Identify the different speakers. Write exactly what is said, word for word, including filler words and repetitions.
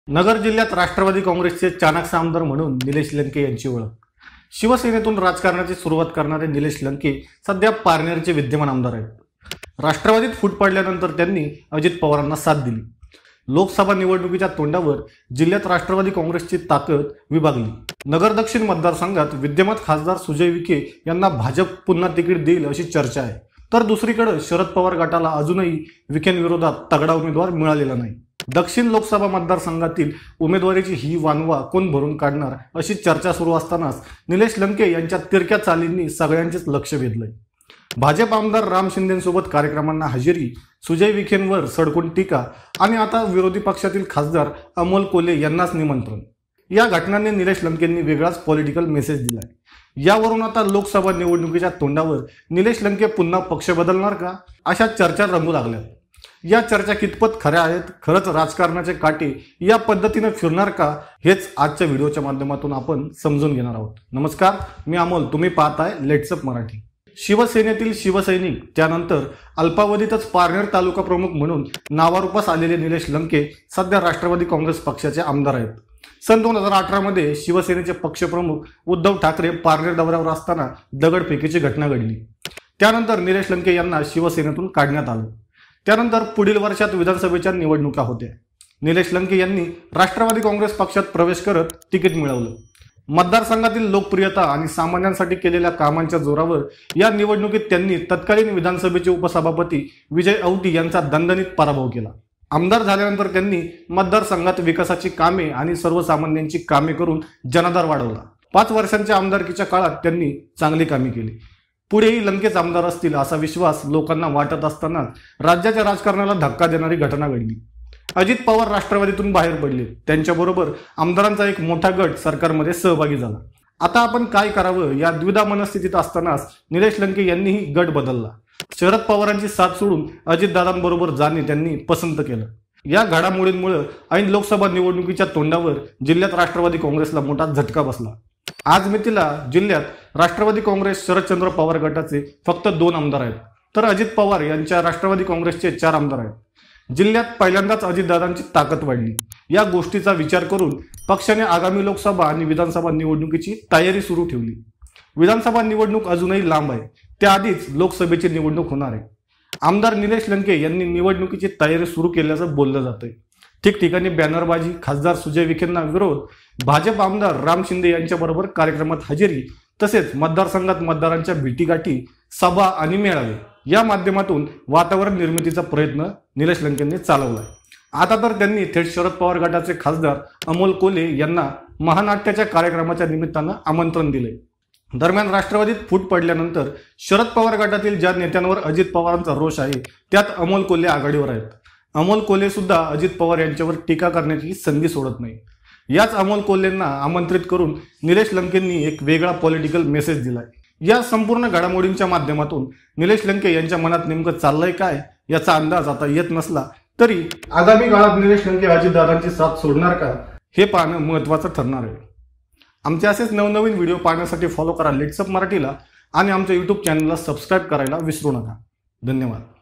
Speaker 1: नगर जिल्ह्यात राष्ट्रवादी काँग्रेसचे चाणक्य आमदार म्हणून निलेश लंके यांची ओळख। शिवसेनेतून राजकारणाची सुरुवात करणारे निलेश लंके सध्या पारनेरचे विद्यमान आमदार आहेत। राष्ट्रवादीत फूट पडल्यानंतर त्यांनी अजित पवारांना साथ दिली। लोकसभा निवडणुकीच्या तोंडावर जिल्ह्यात राष्ट्रवादी काँग्रेसची ताकद विभागली। नगर दक्षिण मतदारसंघात विद्यमान खासदार सुजय विखे यांना भाजप पुन्हा तिकीट देईल अशी चर्चा आहे, तर दुसरीकडे शरद पवार गटाला अजूनही विखेंविरोधात तगडा उमेदवार मिळालेला नाही। दक्षिण लोकसभा मतदारसंघातील उमेदवारीची ही वानवा कोण भरून काढणार अशी चर्चा सुरू असतानाच निलेश लंके यांच्या तिरक्या चालींनी सगळ्यांचेच लक्ष वेधलंय। भाजप आमदार राम शिंदेंसोबत कार्यक्रमांना हजेरी, सुजय विखेंवर सडकून टीका आणि आता विरोधी पक्षातील खासदार अमोल कोल्हे यांनाच निमंत्रण। या घटनांनी निलेश लंकेंनी वेगळाच पॉलिटिकल मेसेज दिलाय। यावरून आता लोकसभा निवडणुकीच्या तोंडावर निलेश लंके पुन्हा पक्ष बदलणार का अशा चर्चा रंगू लागल्यात। या चर्चा कितपत खऱ्या आहेत, खरंच राजकारणाचे काटे या पद्धतीने फिरणार का, हेच आजच्या व्हिडिओच्या माध्यमातून आपण समजून घेणार आहोत। नमस्कार, मी अमोल, तुम्ही पाहताय लेट्स अप मराठी। शिवसेनेतील शिवसैनिक त्यानंतर अल्पावधीतच पारनेर तालुका प्रमुख म्हणून नावारूपास आलेले निलेश लंके सध्या राष्ट्रवादी काँग्रेस पक्षाचे आमदार आहेत। सन दोन हजार अठरा मध्ये शिवसेनेचे पक्षप्रमुख उद्धव ठाकरे पारनेर दौऱ्यावर असताना दगडफेकीची घटना घडली। त्यानंतर निलेश लंके यांना शिवसेनेतून काढण्यात आलं। त्यानंतर पुढील वर्षात विधानसभेच्या निवडणुका होत्या। निलेश लंके यांनी राष्ट्रवादी काँग्रेस पक्षात प्रवेश करत तिकीट मिळवलं। मतदारसंघातील लोकप्रियता आणि सामान्यांसाठी केलेल्या कामांच्या जोरावर या निवडणुकीत त्यांनी तत्कालीन विधानसभेचे उपसभापती विजय औटी यांचा दणदणीत पराभव केला। आमदार झाल्यानंतर त्यांनी मतदारसंघात विकासाची कामे आणि सर्वसामान्यांची कामे करून जनाधार वाढवला। पाच वर्षांच्या आमदारकीच्या काळात त्यांनी चांगली कामे केली। पुढेही लंकेच आमदार असतील असा विश्वास लोकांना वाटत असताना राज्याच्या राजकारणाला धक्का देणारी घटना घडली। अजित पवार राष्ट्रवादीतून बाहेर पडले, त्यांच्याबरोबर आमदारांचा एक मोठा गट सरकारमध्ये सहभागी झाला। आता आपण काय करावं या द्विधा मनस्थितीत असतानाच निलेश लंके यांनीही गट बदलला। शरद पवारांची साथ सोडून अजितदादांबरोबर जाणे त्यांनी पसंत केलं। या घडामोडींमुळे ऐन लोकसभा निवडणुकीच्या तोंडावर जिल्ह्यात राष्ट्रवादी काँग्रेसला मोठा झटका बसला। आज मितीला जिल्ह्यात राष्ट्रवादी काँग्रेस शरदचंद्र पवार गटाचे फक्त दोन आमदार आहेत, तर अजित पवार यांच्या राष्ट्रवादी काँग्रेसचे चार आमदार आहेत। जिल्ह्यात पहिल्यांदाच अजितदादांची ताकद वाढली। या गोष्टीचा विचार करून पक्षाने आगामी लोकसभा आणि विधानसभा निवडणुकीची तयारी सुरू ठेवली। विधानसभा निवडणूक अजूनही लांब आहे, त्याआधीच लोकसभेची निवडणूक होणार आहे। आमदार निलेश लंके यांनी निवडणुकीची तयारी सुरू केल्याचं बोललं जातंय। ठिकठिकाणी बॅनरबाजी, खासदार सुजय विखेंना विरोध, भाजप आमदार राम शिंदे यांच्याबरोबर कार्यक्रमात हजेरी, तसेच मतदारसंघात मतदारांच्या भेटीगाठी, सभा आणि मेळावे या माध्यमातून वातावरण निर्मितीचा प्रयत्न निलेश लंकेंनी चालवलाय। आता तर त्यांनी थेट शरद पवार गटाचे खासदार अमोल कोल्हे यांना महानाट्याच्या कार्यक्रमाच्या निमित्तानं आमंत्रण दिले। दरम्यान राष्ट्रवादीत फूट पडल्यानंतर शरद पवार गटातील ज्या नेत्यांवर अजित पवारांचा रोष आहे त्यात अमोल कोल्हे आघाडीवर आहेत। अमोल कोल्हे सुद्धा अजित पवार यांच्यावर टीका करण्याची संधी सोडत नाही। याच अमोल कोल्हेंना आमंत्रित करून निलेश लंकेंनी एक वेगळा पॉलिटिकल मेसेज दिलाय। या संपूर्ण घडामोडींच्या माध्यमातून निलेश लंके यांच्या मनात नेमकं चाललंय काय याचा अंदाज आता येत नसला तरी आगामी काळात निलेश लंके अजितदादांची साथ सोडणार का हे पाहणं महत्त्वाचं ठरणार आहे। आमचे असेच नवनवीन व्हिडिओ पाहण्यासाठी फॉलो करा लेट्स अप मराठीला आणि आमच्या यूट्यूब चॅनलला सबस्क्राईब करायला विसरू नका। धन्यवाद।